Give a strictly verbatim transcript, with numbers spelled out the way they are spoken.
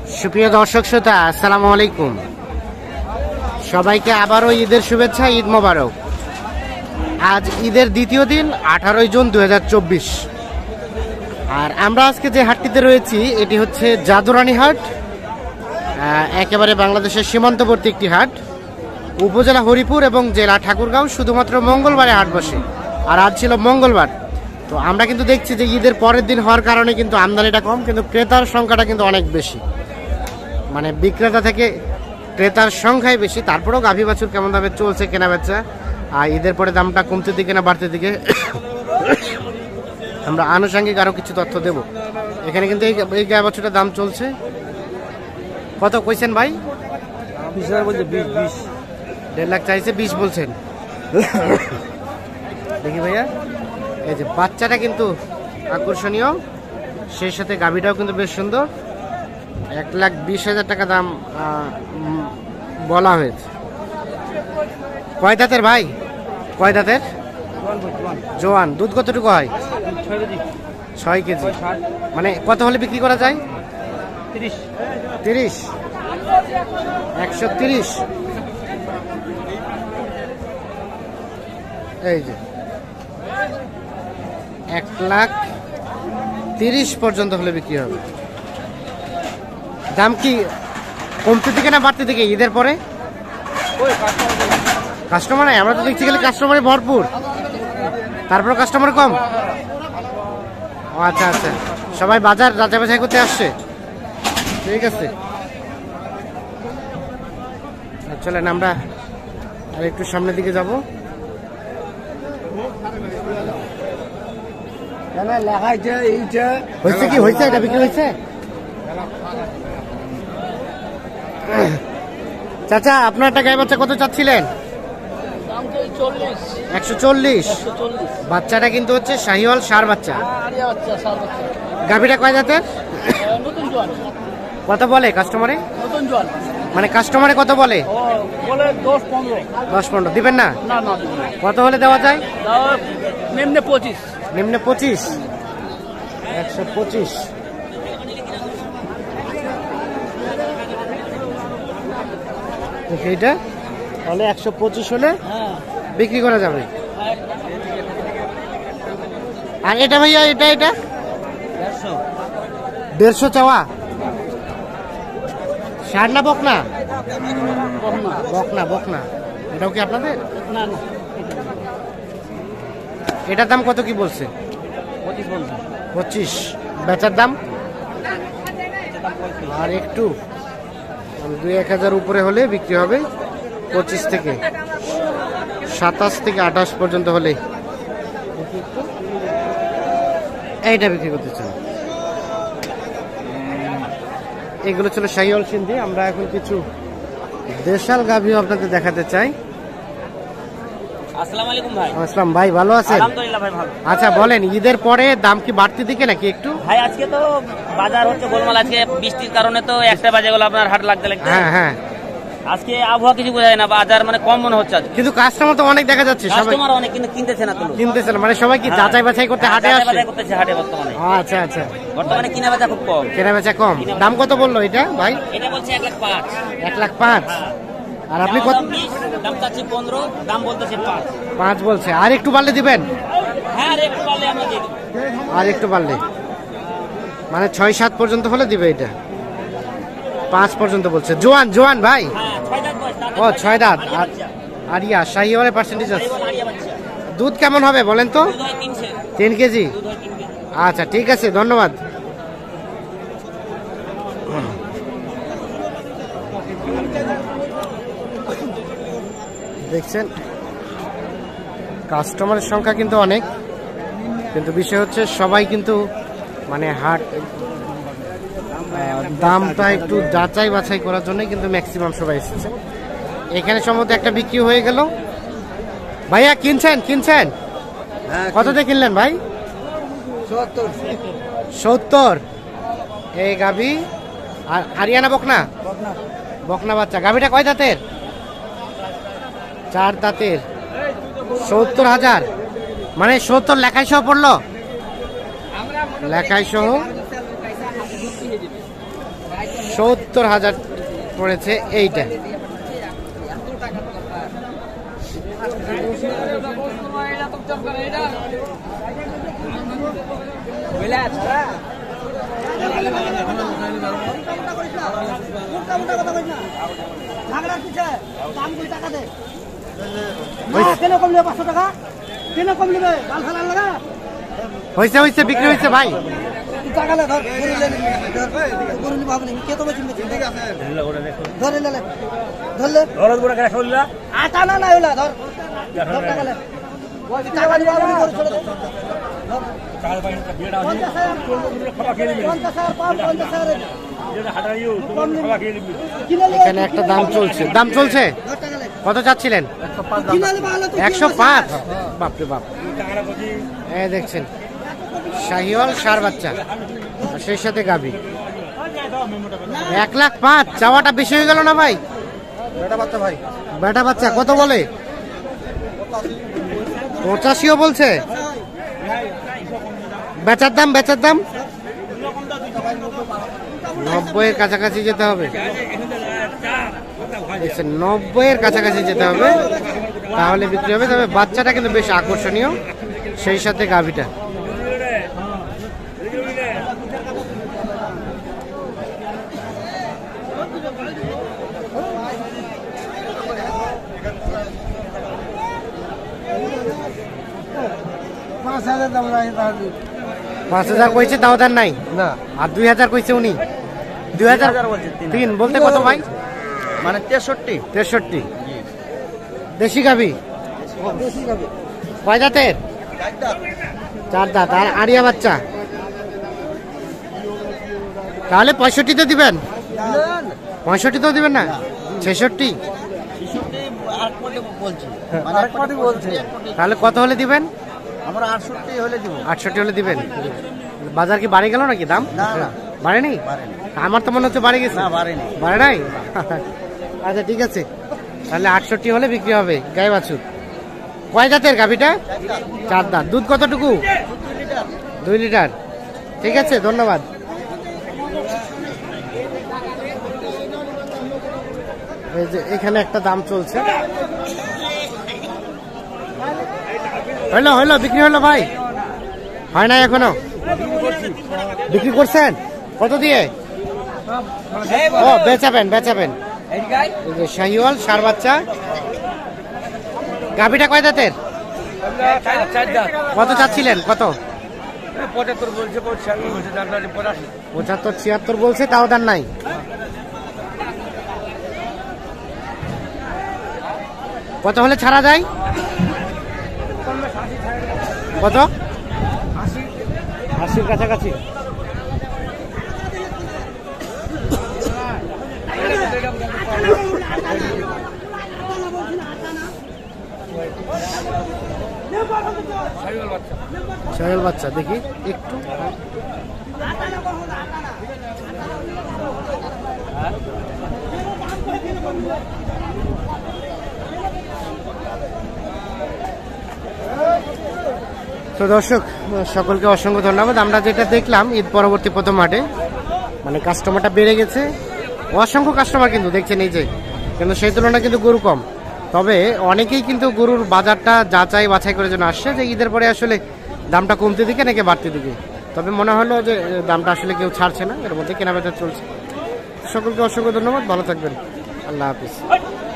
সুপ্রিয় দর্শক শ্রোতা, আসসালামু আলাইকুম। সবাইকে আবারও ঈদের শুভেচ্ছা, ঈদ মোবারক। আজ ঈদের দ্বিতীয় দিন, আঠারোই জুন দুই হাজার চব্বিশ। আর আমরা আজকে যে হাটটিতে রয়েছি এটি হচ্ছে জাদুরানী হাট, একেবারে বাংলাদেশের সীমান্তবর্তী একটি হাট। উপজেলা হরিপুর এবং জেলা ঠাকুরগাঁও, শুধুমাত্র মঙ্গলবারে হাট বসে। আর আজ ছিল মঙ্গলবার, তো আমরা কিন্তু দেখছি যে ঈদের পরের দিন হওয়ার কারণে কিন্তু আমদানিটা কম, কিন্তু ক্রেতার সংখ্যাটা কিন্তু অনেক বেশি। মানে বিক্রেতা থেকে ক্রেতার সংখ্যাই বেশি। তারপরেও গাভী বাছুর কেমন দামে চলছে কেনা বেচা, আর ঈদের পরে দামটা কমতে দিকে না বাড়তে দিকে, আমরা আনুষঙ্গিক আরও কিছু তথ্য দেব। এখানে কিন্তু এই এই গাভী বাছুরটার দাম চলছে কত কইছেন ভাই? বিশ হাজার বলছে, বিশ বিশ দেড় লাখ চাইছে, বিশ বলছেন। দেখি ভাইয়া, এই যে বাচ্চাটা কিন্তু আকর্ষণীয়, সেই সাথে গাভীটাও কিন্তু বেশ সুন্দর। এক লাখ বিশ হাজার টাকা দাম বলা হয়েছে। কয় দাঁতের ভাই? কয় দাঁতের? জোয়ান। দুধ কতটুকু হয়? ছয় কেজি। মানে কত হলে বিক্রি করা যায়? তিরিশ তিরিশ একশো তিরিশ। এই যে এক লাখ তিরিশ পর্যন্ত হলে বিক্রি হবে। দাম কি কমতে দিকে না বাড়তে দিকে ঈদের পরে? কাস্টমার নাই, আমরা তো দেখছি গেলে কাস্টমারে ভরপুর, তারপর কাস্টমার কম। ও আচ্ছা আচ্ছা, সবাই বাজার যাচাই বাছাই করতে আসছে। ঠিক আছে, চলেন আমরা আর একটু সামনের দিকে যাব। হয়েছে কি হয়েছে? এটা বিক্রি হয়েছে? চাচা, আপনার একটা গাই বাচ্চা কত চাচ্ছিলেন? একশো চল্লিশ। বাচ্চাটা কিন্তু হচ্ছে শাহিওয়াল ষাঁড় বাচ্চা। গাভীটা কয় দাঁতের? কত বলে কাস্টমারে? মানে কাস্টমারে কত বলে? দশ পনেরো দিবেন না? কত হলে দেওয়া যায়? নিম্নে পঁচিশ। নিম্নে পঁচিশ। একশো পঁচিশ। এইটা তাহলে একশো পঁচিশ হলে বিক্রি করা যাবে। আর এটা ভাইয়া, এটা এটা দেড়শো চাওয়া। ষাঁড় না বকনা? বকনা বকনা। এটাও কি আপনাদের? না না, এটার দাম কত কি বলছে? পঁচিশ বলছে। পঁচিশ। বেচার দাম আর একটু দুই এক হাজার উপরে হলে বিক্রি হবে। পঁচিশ থেকে সাতাশ থেকে আঠাশ পর্যন্ত হলে এইটা বিক্রি করতে চাই। এগুলো ছিল শাহিওয়াল সিন্ধি। আমরা এখন কিছু দেশাল গাভীও আপনাদের দেখাতে চাই। আসসালামু আলাইকুম ভাই। আসসালাম ভাই, ভালো আছেন? আলহামদুলিল্লাহ ভাই, ভালো। আচ্ছা বলেন, ঈদের পরে দাম কি বাড়তি দিকে নাকি একটু? ভাই আজকে তো বাজার হচ্ছে গোলমাল, আজকে বৃষ্টির কারণে তো একটা বাজে গেল আপনার হাট লাগতে লাগতে। হ্যাঁ হ্যাঁ, আজকে আবহাওয়া কিছু বোঝা যায় না, বাজার মানে কম মনে হচ্ছে। কিন্তু কাস্টমার তো অনেক দেখা যাচ্ছে, সবাই কাস্টমার অনেক কিন্তু কিনতেছে না তো, কিনতেছে না। মানে সবাই কি যাচাই বাছাই করতে হাটে যাচাই আসছে? বাছাই করতেছে হাটে বর্তমানে। আচ্ছা আচ্ছা, বর্তমানে কিনা বেচা খুব কম। কেনা বেচা কম। দাম কত বললো এটা ভাই? এটা বলছে এক লাখ পাঁচ। এক লাখ পাঁচ। আর আপনি কত? দাম চাচ্ছি পনেরো, দাম বলতেছে পাঁচ। পাঁচ বলছে। আর একটু বাড়লে দিবেন? হ্যাঁ, আর একটু বাড়লে আমরা দিয়ে দেব। আর একটু বাড়লে মানে ছয় সাত পর্যন্ত হলে দিবে। এটা পাঁচ পর্যন্ত বলছে। জোয়ান জোয়ান ভাই? হ্যাঁ, ছয় দাঁত বয়স। ও ছয় দাঁত। আর আর ইয়া শাহিওয়ালের পার্সেন্টেজ আছে? দুধ কেমন হবে বলেন তো? তিন কেজি। আচ্ছা ঠিক আছে, ধন্যবাদ। দেখছেন কাস্টমারের সংখ্যা কিন্তু অনেক, কিন্তু বিষয় হচ্ছে সবাই কিন্তু মানে হাট দামটা একটু যাচাই বাছাই করার জন্য কিন্তু ম্যাক্সিমাম সবাই এসেছে। এখানে সম্ভবত একটা বিক্রি হয়ে গেল। ভাইয়া কিনছেন? কিনছেন কত দিয়ে কিনলেন ভাই? সত্তর। এই গাভী আর হারিয়ানা বকনা? বকনা বাচ্চা। গাভীটা কয় দাঁতের? চার দাঁতের। সত্তর হাজার মানে সত্তর লেখাই সহ পড়লো? লেখাই সহ সত্তর হাজার পড়েছে এইটা। হয়েছে হয়েছে বিক্রি হয়েছে ভাই। এখানে একটা দাম চলছে, দাম চলছে কত চাচ্ছিলেন? একশো পাঁচ। বাপরে বাপ। এই দেখছেন শাহিওয়াল ষাঁড় বাচ্চা, সেই সাথে গাভী। এক লাখ পাঁচ চাওয়াটা বেশি হয়ে গেল না ভাই? বেটা বাচ্চা ভাই, বেটা বাচ্চা কত বলে? পঁচাশিও বলছে। বেচার দাম, বেচার দাম নব্বই এর কাছাকাছি যেতে হবে। নব্বই এর কাছাকাছি যেতে হবে, তাহলে বিক্রি হবে। তবে বাচ্চাটা কিন্তু বেশ আকর্ষণীয়, সেই সাথে গাভীটা। পাঁচ হাজার কইছে, তাও তার নাই না। আর দুই হাজার কইছে উনি। দুই হাজার তিন বলতে কত ভাই? মানে তেষট্টি। তেষট্টি। দেশি গাভী কয় দাঁতের? চার দাঁত। আর আড়িয়া বাচ্চা, তাহলে পঁয়ষট্টি তো দিবেন? পঁয়ষট্টি তো দিবেন না, ছেষট্টি। তাহলে কত হলে দিবেন? আমরা আটষট্টি হলে দিব। আটষট্টি হলে দিবেন। বাজার কি বাড়ে গেল নাকি দাম? বাড়েনি? আমার তো মনে হচ্ছে বাড়ে গেছে। বাড়ে নাই? আচ্ছা ঠিক আছে, তাহলে আটষট্টি হলে বিক্রি হবে। গাই বাছুর কয় দাঁতের গাভীটা? চার দাঁত। দুধ কতটুকু? দুই লিটার। ঠিক আছে, ধন্যবাদ। এই যে এখানে একটা দাম চলছে। হইলো হইলো বিক্রি হলো ভাই? হয় নাই এখনো? বিক্রি করছেন কত দিয়ে? ও বেচাবেন, বেচাবেন। শাহিওয়াল ষাঁড় বাচ্চা। গাভীটা কয় দাঁতের? কত চাচ্ছিলেন? কত? পঁচাত্তর ছিয়াত্তর বলছে, তাও দাম নাই। কত হলে ছাড়া যায়? কত? আশির কাছাকাছি। শাহিওয়াল বাচ্চা দেখি একটু। তো দর্শক সকলকে অসংখ্য ধন্যবাদ। আমরা যেটা দেখলাম ঈদ পরবর্তী প্রথম হাটে, মানে কাস্টমারটা বেড়ে গেছে, অসংখ্য কাস্টমার কিন্তু দেখছেন এই যে, কিন্তু সেই তুলনায় কিন্তু গরু কম। তবে অনেকেই কিন্তু গরুর বাজারটা যাচাই বাছাই করে জন্য আসছে যে ঈদের পরে আসলে দামটা কমতে দিকে নাকি বাড়তে দিকে। তবে মনে হলো যে দামটা আসলে কেউ ছাড়ছে না, এর মধ্যে কেনাবেচা চলছে। সকলকে অসংখ্য ধন্যবাদ, ভালো থাকবেন, আল্লাহ হাফিজ।